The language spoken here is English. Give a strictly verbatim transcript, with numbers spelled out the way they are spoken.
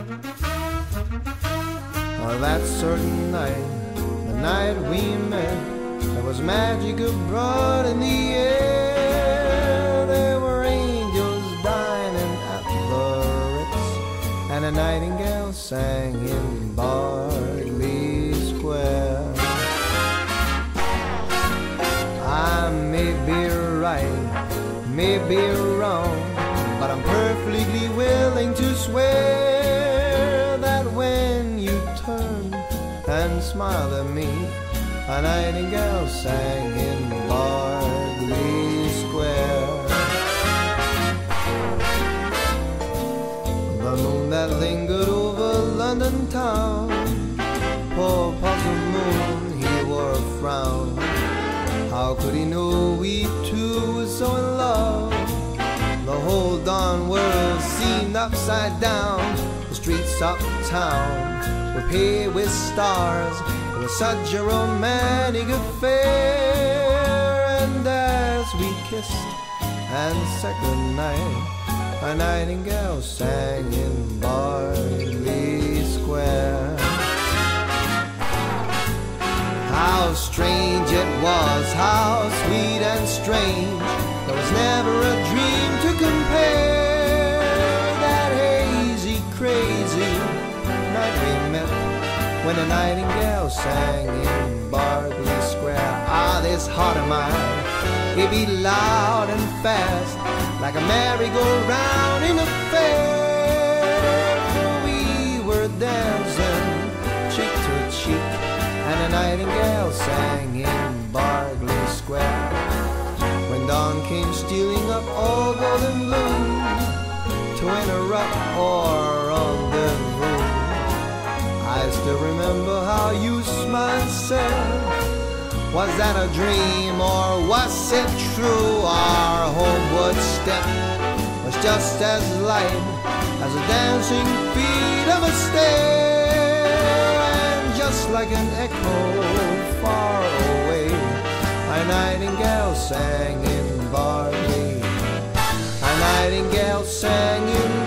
Oh, that certain night, the night we met, there was magic abroad in the air. There were angels dining at the Ritz, and a nightingale sang in Berkeley Square. I may be right, may be wrong, but I'm perfectly willing to swear that when you turned and smiled at me, a nightingale sang in Berkeley Square. The moon that lingered over London town, poor puzzled moon, he wore a frown. How could he know we two were so in love? The whole darn world seemed upside down. The streets uptown were paved with stars. It was such a romantic affair. And as we kissed and said goodnight, a nightingale sang in Berkeley Square. How strange it was, how sweet and strange. There was never a dream to compare. That hazy, crazy night we met, when a nightingale sang in Berkeley Square. Ah, this heart of mine, it beat loud and fast, like a merry-go-round in a fair. For we were dancing cheek to cheek, and a nightingale sang in Berkeley Square. When dawn came stealing up all golden blue to interrupt our rendezvous, I still remember how you smiled and said, was that a dream or was it true? Our homeward step was just as light as the dancing feet of a stair. And just like an echo far away, a nightingale sang in Berkeley. A nightingale sang in